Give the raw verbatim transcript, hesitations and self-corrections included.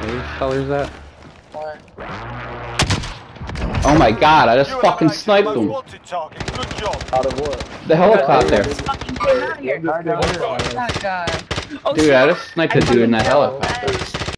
Whose color's that? What? Oh my god, I just fucking sniped him. Good job. Out of what? The helicopter. Fucking get him out of here. Right down here. That guy. Oh, Dude, shit. I just sniped a dude in that helicopter.